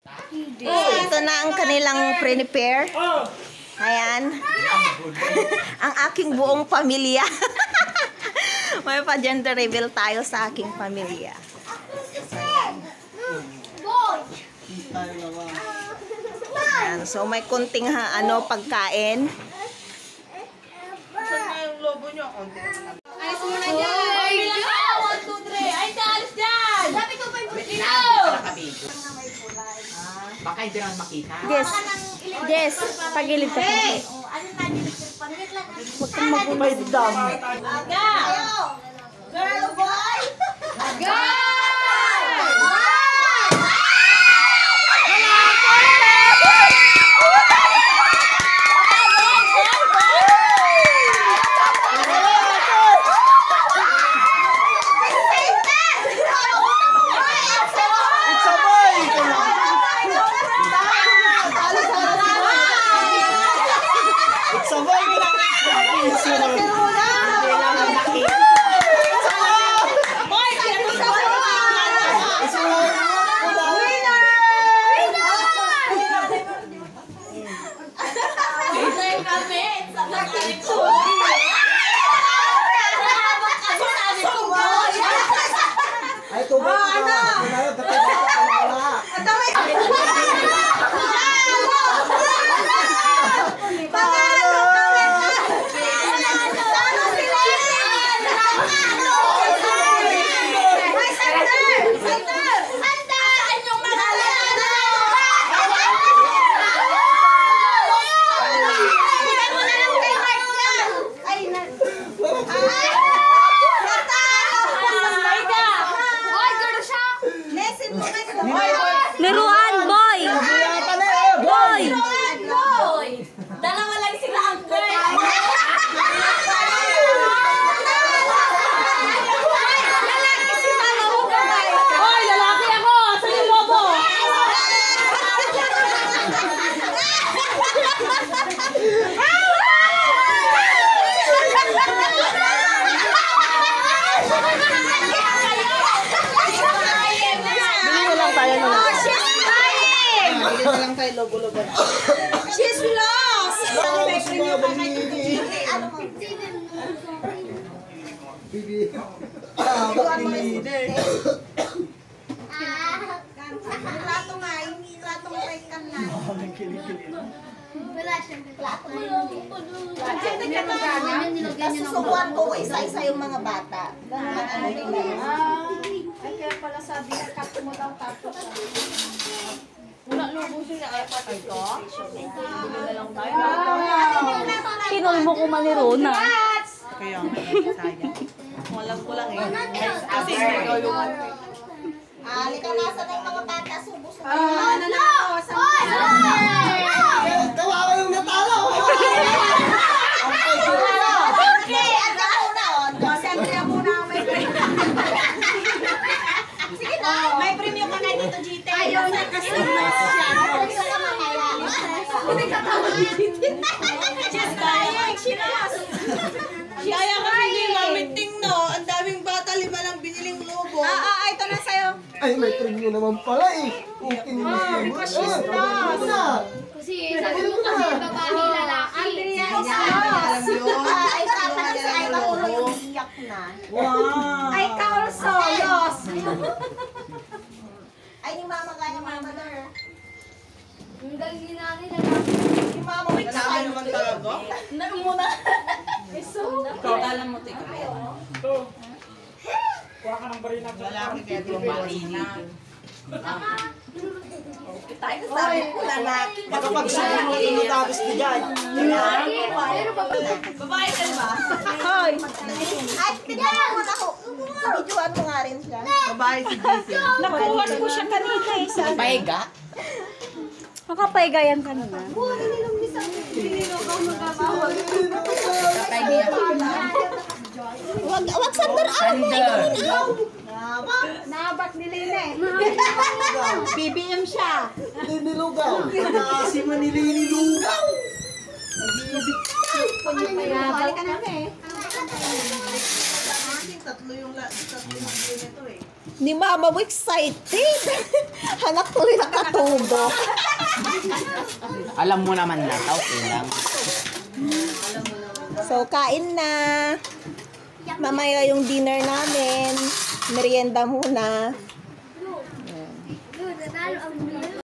Ito na ang kanilang prepare. Ayan. Ang aking buong pamilya. May pa-gender reveal tayo sa aking pamilya. Ayan. So may kunting pagkain. Saan na yung lobo nyo? Alis mo na dyan! 1, 2, 3! Ay, alis dyan! Sabi ko pa yung Baka hindi lang makita. Yes. Yes. Pagilid ka. ano na dito? Pangit lang. Huwag kang magulay dam. Aga! Girl or boy? Girl! Laruan, boy! Boy! Dalawa lang sila ang boy. Lalaki si Mama mo, babae. Hoy, lalaki ako! Saan yung lobo? She's lost! Plato nga, yung plato mo kay kan na. Wala siyang plato. Nasusukuan ko isa-isa yung mga bata. Ganun nila. Ay, kaya pala sabi na cut mo daw tapos. Wala lobo sila. Ay, patay ko. Bili na lang tayo. Kinulmo ko malirona. Kaya nga, sayang. Walang ko lang eh. Kasi ikaw yung Halika na sa mga bata, subo-subo. Kawawa yung natalo! Okay, ang muna on. Siyempre ang muna may premium. Sige na. May premium ka na dito, GT. Ayaw na kasi. Gusto ka mamaya. Hindi ka tawag dito. Just dying. kaya kami hindi mamiting, no? Ang daming bata, 5 lang biniling lobo. Ito na sa'yo. Ay, may premium naman pala eh. Pukin mo naman. Kasi sabi mo kasi babae lalaki. Andrea is Alam yun. ay tata si ay makulo yung iyak na. Wow. Ay ka also, los. Ay ni mama ka ni mama there. Yung galing natin lalaki. Ni mama may Kasama naman talaga. Ano muna? Ikaw, alam mo, tika. Lalaki kaya ito marina. Tayo sabi ko lalaki. Makapagsubo mo tapos ko dyan. Babae ka ba? Hoy! Ay, tignan mo na ako. Videoan mo nga rin siya. Babae si Jesse. Nakuha ko siya kanina eh. Paiga? Makapaiga yan kanina. Patay niya. Wag sandar Nabak ni Lene. BBM siya. Nililugaw. Kasi manilililugaw. Balik ka na eh. tatlo yung video nito eh. Ni mama mo excited. Hanak tuloy nakatubo. Alam mo naman na, okay lang. So, kain na. Mamaya yung dinner namin. Merienda muna. Nanalo ang